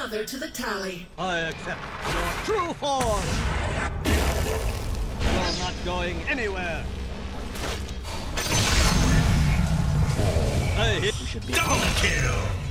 another to the tally. I accept your true form. You're not going anywhere. Hey, we should be double kill.